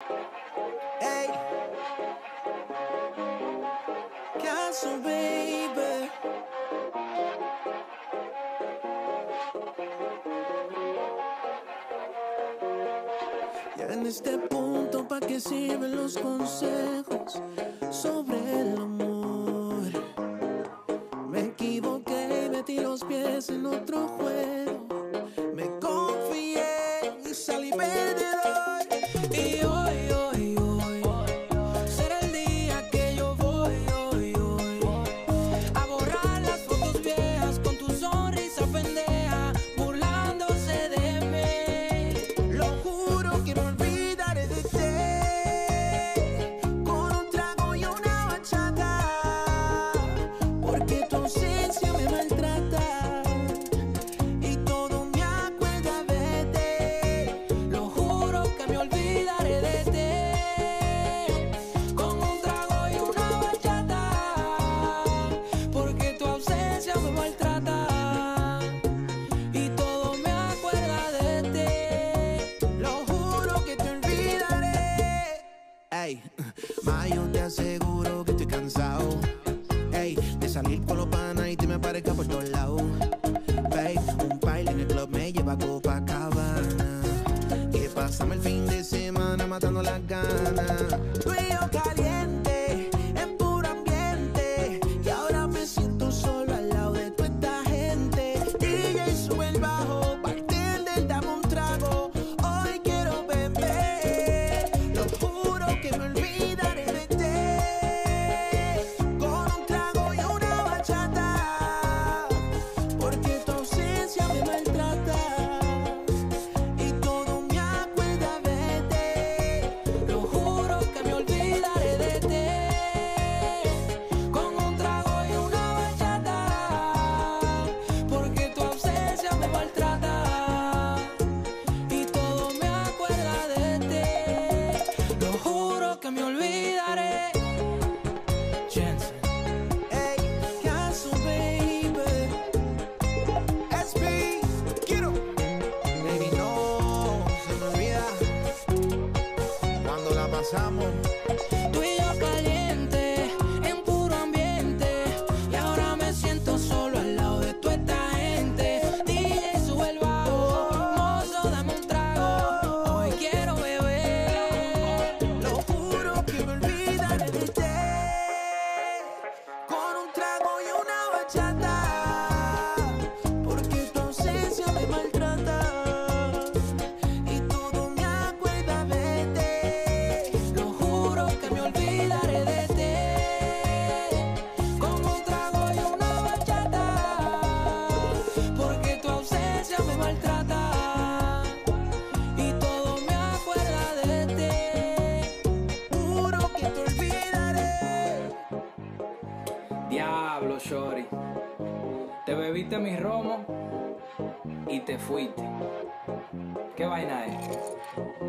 Ey, caso, baby. Ya en este punto, ¿pa' qué sirven los consejos sobre el amor? Me equivoqué y metí los pies en otro juego. Me confié y salí perdedor. Y hoy será el día que yo voy a borrar las fotos viejas con tu sonrisa pendeja, burlándose de mí. Lo juro que no olvidaré de ti, con un trago y una bachata, porque tu ausencia me maltrata. Ma, yo te aseguro que estoy cansado, ey, de salir con los panas y te me aparezca por todos lados. Babe, un baile en el club me lleva a Copacabana, que pasamos el fin de semana matando las ganas. Tú y yo caliente, en puro ambiente, y ahora me siento solo al lado de toda esta gente. DJ sube el bajo, bartender dame un trago, hoy quiero beber. Lo juro que me olvidaré de ti, con un trago y una bachata, porque tu ausencia me maltrata y todo me acuerda de ti. Lo juro que me olvidaré de ti, con un trago y una bachata, porque tu ausencia me maltrata y todo me acuerda de ti. Lo juro que me olvidaré. Jensen. Ey, caso, baby. SP, quiero. Baby, no se me olvida cuando la pasamos. Tú y yo caliente, en puro ambiente, y ahora me siento solo al lado de toda esta gente. DJ sube el bajo, mozo dame un trago, hoy quiero beber. Lo juro que me olvidaré de ti, con un trago y una bachata, porque tu ausencia me maltrata y todo me acuerda de ti. Lo juro que me olvidaré de ti, con un trago y una bachata, porque tu ausencia me maltrata y todo me acuerda de ti. Juro que te olvidaré. Diablo, shorty, te bebiste mi romo y te fuiste. ¿Qué vaina es?